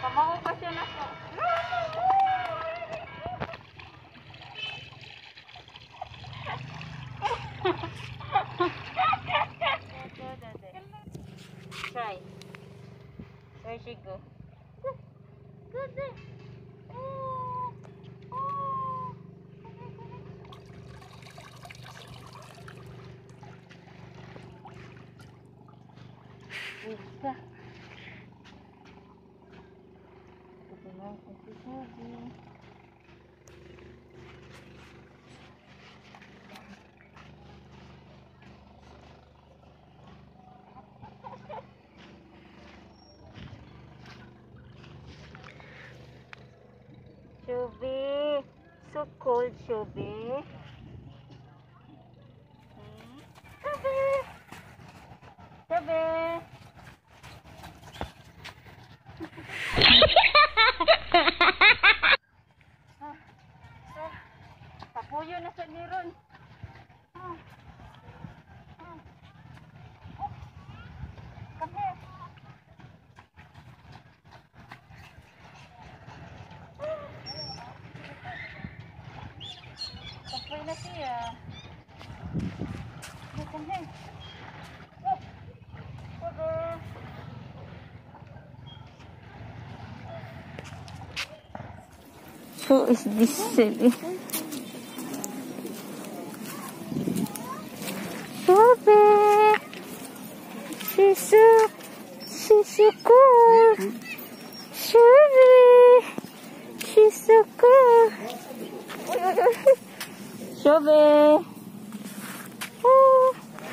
Kamaho pa siya na po. Try. Where she go? Good. Oh. Bisa. Kebetulan itu saja. Shubi, so cold, Shubi. Shubi. Papuyo na sa niron. Come here. Papuyo na siya. Come here. Who is this silly? Shubi! She's so cool! Shubi! She's so cool! Shubi! Oh.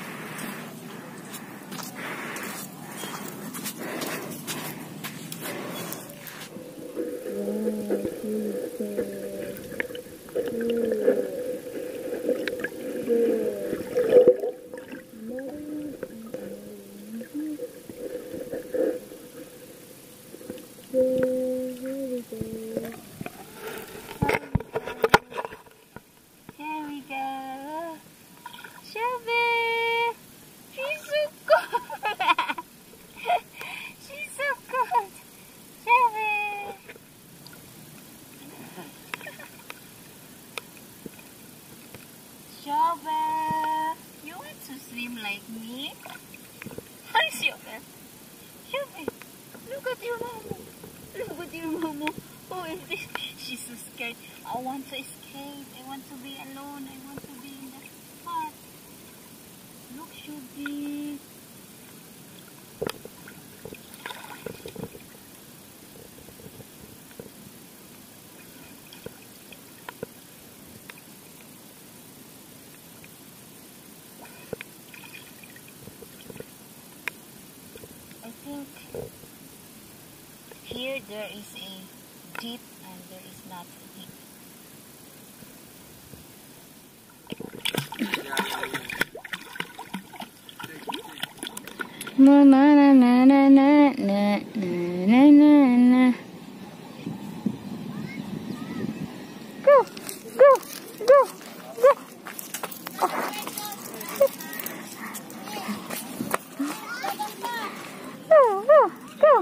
Here we go. Shubi! She's so cool! She's so cool! Shubi! Shubi! You want to swim like me? Hi, Shubi! Shubi! Look at your mama! Look at your mama! Who is this? She's so scared. I want to escape. I want to be alone. I want to be in the spot. Look, Shubi. I think here there is a deep and there is not a deep. Na na na na na na na na na. Go, go, go, go. Oh. Go.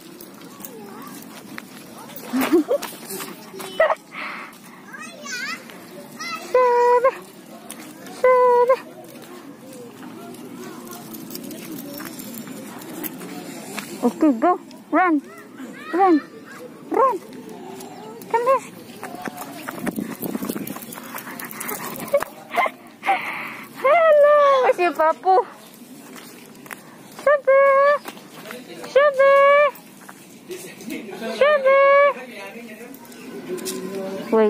Okay, go. Run. Come here. Hello, where's your papu? Shubi. Wait.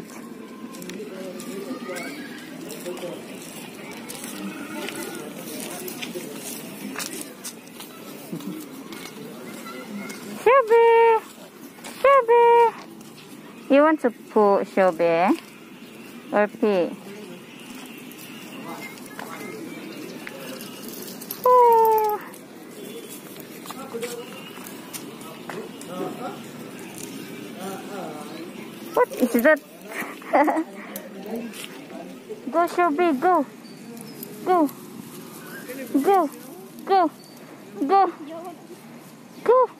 Shubi. You want to poo, Shubi? Or pee? Oh. What is that? Go, Shubi, go. Go.